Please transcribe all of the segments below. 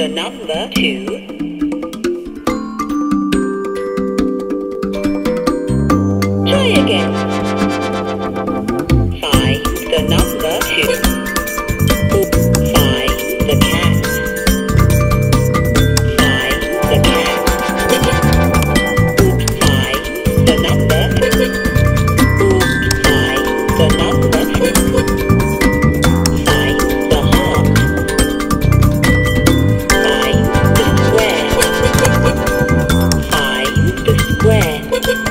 number 2. Try again. Find the number 2. Find the cat. Find the cat. Find the number. Find the number. Find the heart. Find the square. Find the square.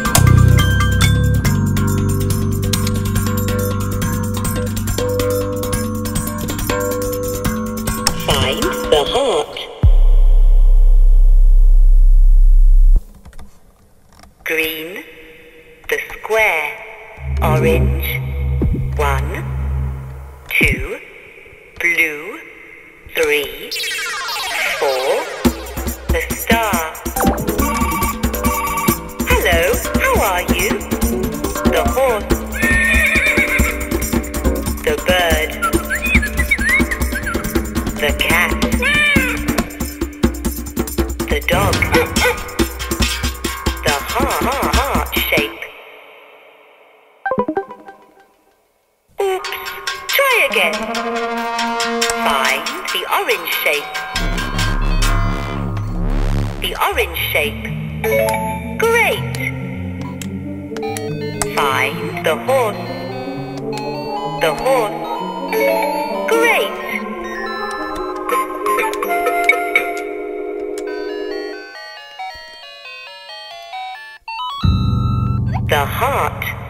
Find the heart. Green, the square. Orange, 1, 2. Blue, 3, 4. The star. Hello, how are you? The horse. The bird. The cat. The dog. The heart shape. Oops, try again. Find the orange shape. The orange shape. Great. Find the horse. The horse. Great. The heart.